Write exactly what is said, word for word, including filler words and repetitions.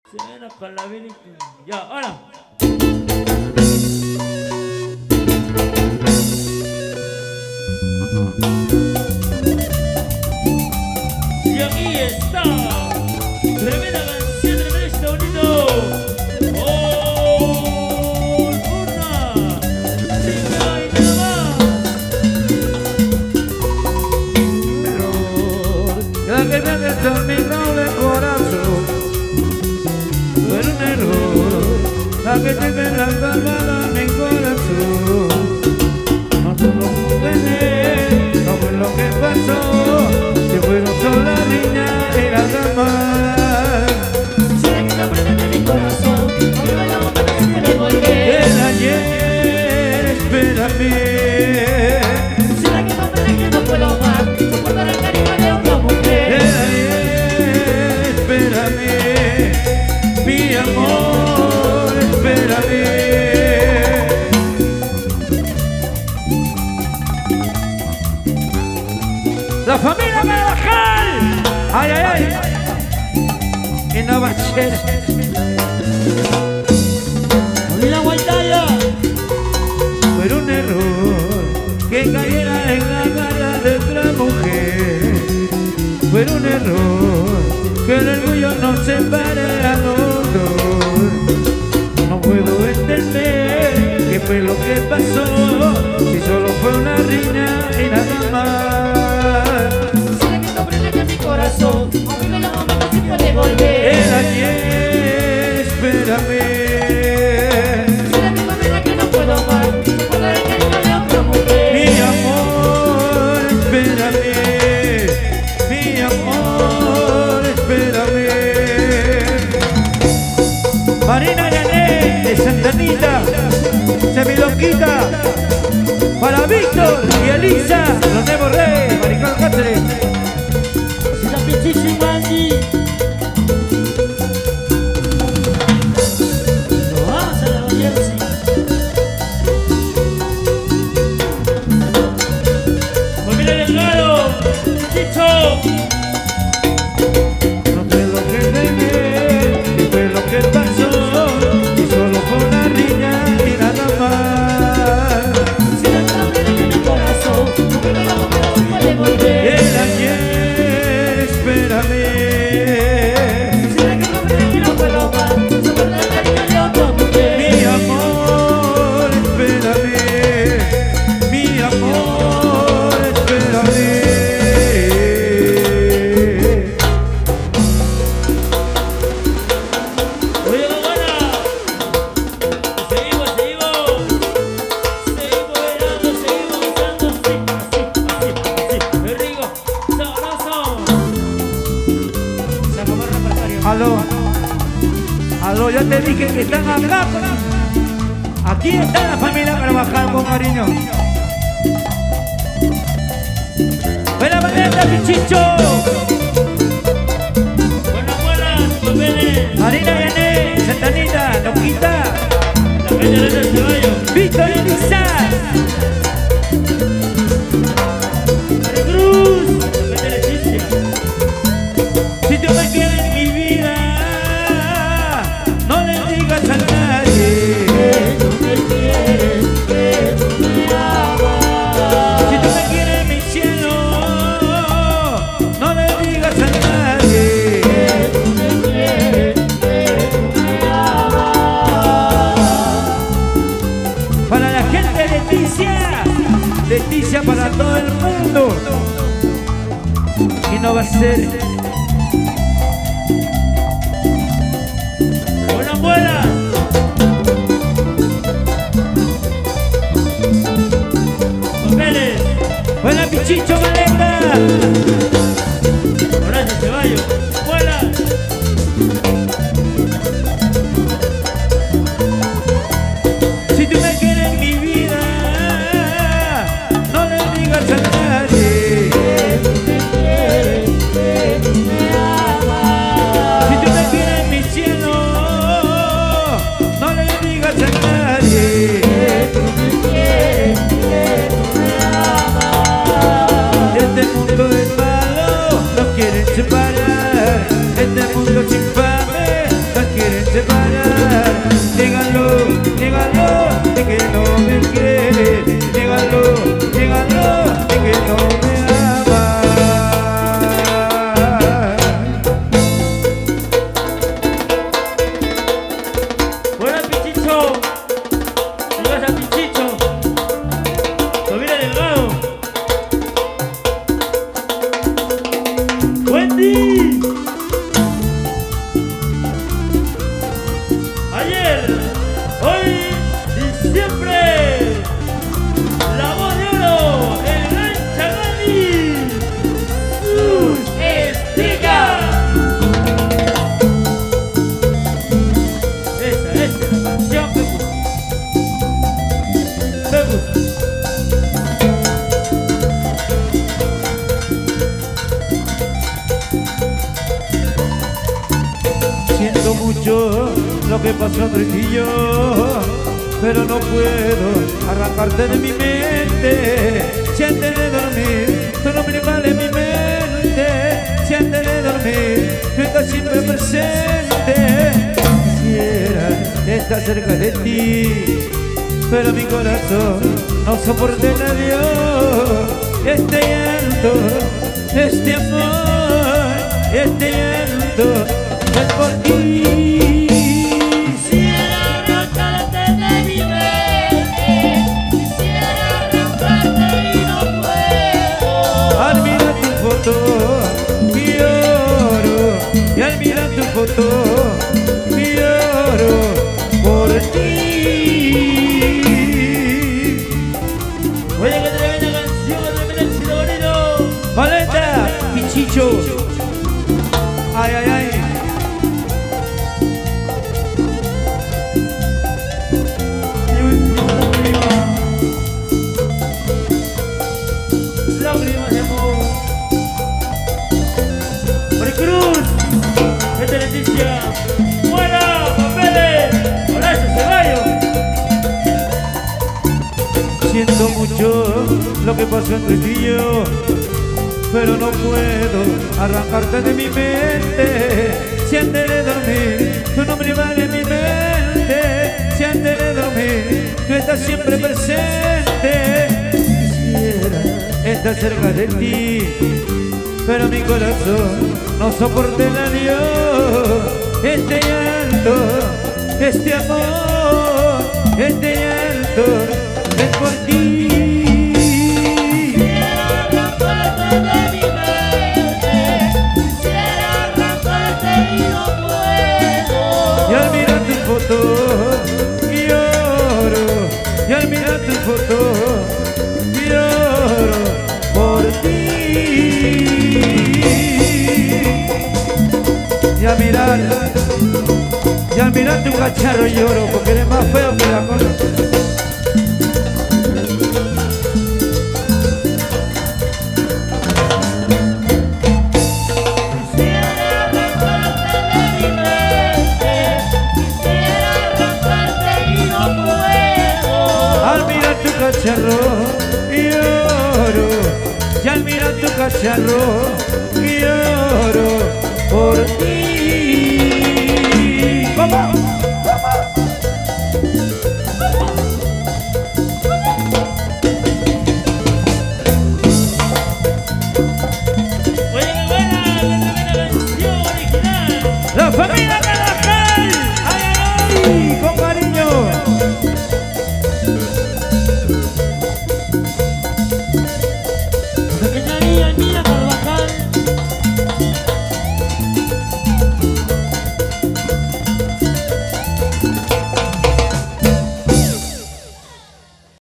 Se ven a calaverita. Ya, ahora. Y aquí está. Tremenda canción, tremenda está bonito. Oh, una. Cinco y nada más. La que me ha determinado de corazón fue un error, la que te queda grabada en mi corazón. No te lo pude, no fue lo que pasó, si fueron sola niña y nada más. Si la que no prende de mi corazón, no me la boca que se me volver. El ayer, espérame. Si la que no prende que no puedo más, soportar el cariño de otra mujer. El ayer, espérame. Mi amor, espérame. La familia Carvajal. Ay, ay, ay. Y no va a ser. Mira, Guaitaya. Fue un error que cayera en la garra de otra mujer. Fue un error que el orgullo nos separe a los dos. No puedo entender qué fue lo que pasó, si solo fue una riña y nada más. Si la que no prende de mi corazón, a mí me la boca que se me devolver. El ayer, espérame. Si la que no prende que no puedo más, soportar el cariño de otra mujer. Mi amor, espérame. Mi amor, espérame. Marina Yané de Santa Anita, Semiloquita, para Víctor y Elisa, los nuevos reyes, Maricón Cáceres. Si la pichichi Mandy. Nos vamos a la Jersey. Familia Delgado. Chicho. No fue lo que debí, ni fue lo que pasó, y solo fue una riña y nada más. Si la que no prende de mi corazón, a mí me la boca que se me devolver. El ayer, espérame. Si la que no prende que no puedo más, soportar el cariño de otra mujer. Mi amor, espérame. Mi amor, espérame. Oye, Gagana. Seguimos, seguimos. Seguimos bailando, seguimos gozando. Así, así, así, así. Qué rico, sabroso. Se acabó el repertorio. Aló, aló, ya te dije que están hablando. Aquí está la familia Carvajal con cariño. Buena manera, Pichicho. Buenas, buenas, papeles. Marina Yané, Santa Anita, Loquita, La calle del caballo. Víctor y Elisa. Cruz. La calle Leticia. Si tú me quieres en mi vida, no le digas a nadie. Que tú me quieres, que tú me amas. Si tú me quieres en mi cielo, no le digas a nadie. Que tú me quieres, que tú me amas. Para la gente de Leticia, Leticia para todo el mundo. Y no va a ser. Buenas, buenas. Papeles. Buena Pichicho Maleta. Gracias, caballo. Buenas. Si tú me quieres en mi vida, no le digas a nadie. Que tú me quieres, que separar. Díganlo, díganlo, de que no me quiere. Díganlo, díganlo, de que no me ama. Buena Pichicho. Llegas a Pichicho. Tobira Delgado. Wendy. Ayer, hoy y siempre. La voz de oro, el gran Chagali. Sus Espigas. Esa, esa es la canción que gusta. Me gusta. Siento mucho lo que pasó entre ti y yo, pero no puedo arrancarte de mi mente. Si antes de dormir, tu nombre vale mi mente. Si antes de dormir, tú estás siempre presente. Quisiera estar cerca de ti, pero mi corazón no soporta el adiós. Este llanto, este amor, este llanto es por ti. Quisiera arrancarte de mi mente, quisiera arrancarte y no puedo. Al mirar tu foto lloro, y al mirar tu foto lloro por ti. Oye, que tremenda canción, que tremenda chido bonito. Maleta, Pichicho. Ay, ay, ay. Y última lágrima. Lágrimas de amor. Maricruz, gente Leticia. Buena, papeles. Horacio Ceballos. Siento mucho lo que pasó entre ti y yo, pero no puedo arrancarte de mi mente. Si antes de dormir, tu nombre vale mi mente. Si antes de dormir, tú estás siempre presente. Quisiera estar cerca de ti, pero mi corazón no soporta el adiós. Este llanto, este amor, este llanto es por ti. Quisiera arrancarte de mi mente, quisiera arrancarte y no puedo. Y al mirar tu foto lloro, y al mirar tu foto lloro por ti. Y al mirar, y al mirar tu cacharro lloro, porque eres más feo que la cosa. Quisiera arrancarte de mi mente, quisiera arrancarte y no puedo. Al mirar tu cacharro lloro, y al mirar tu cacharro lloro por ti.